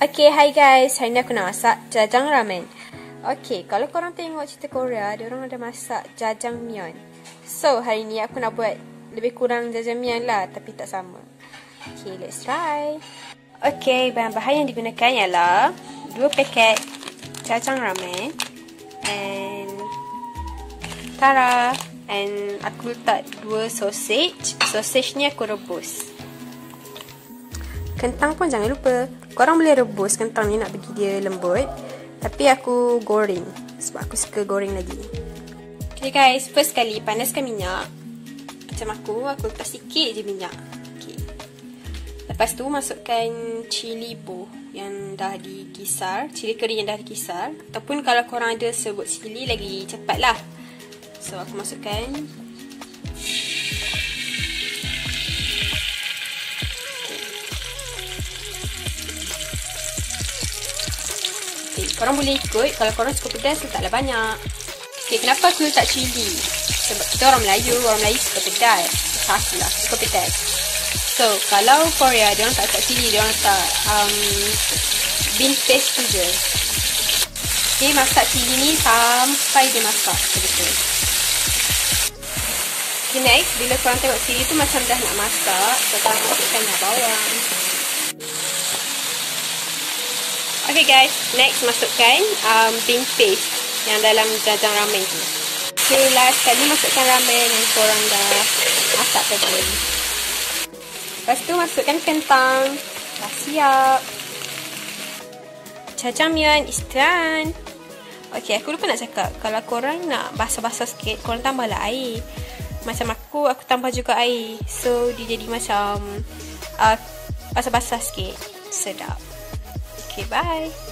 Okay, hi guys. Hari ni aku nak masak jjajang ramen. Okay, kalau korang tengok cerita Korea, diorang ada masak Jjangmyeon. So, hari ni aku nak buat lebih kurang Jjangmyeon lah, tapi tak sama. Okay, let's try. Okay, bahan-bahan yang digunakan ialah 2 paket jjajang ramen and tara, and aku letak 2 sausage. Sausage ni aku rebus. Kentang pun jangan lupa. Korang boleh rebus kentang ni nak bagi dia lembut, tapi aku goreng sebab aku suka goreng lagi. Okay guys, first kali panaskan minyak. Macam aku letak sikit je minyak. Okay. Lepas tu masukkan cili po yang dah dikisar, cili kering yang dah dikisar. Ataupun kalau korang ada serbuk cili lagi cepat lah. So aku masukkan. Korang boleh ikut, kalau korang suka pedas letaklah banyak. Okay, kenapa aku letak cili? Sebab kita orang Melayu suka pedas. Aku lah suka pedas. So, kalau Korea, diorang tak letak cili, diorang letak bean paste tu je. Okay, masak cili ni sampai dia masak betul-betul. Okay, next, bila korang tengok cili tu macam dah nak masak, korang masukkan bawang. Okay guys, next masukkan bean paste yang dalam jjajang ramen tu. Okay, last kali masukkan ramen yang korang dah masak tadi. Lepas tu masukkan kentang. Dah siap. Jjajangmyeon is done. Okay, aku lupa nak cakap, kalau korang nak basah-basah sikit, korang tambahlah air. Macam aku tambah juga air. So, dia jadi macam basah-basah sikit. Sedap. Okay, bye.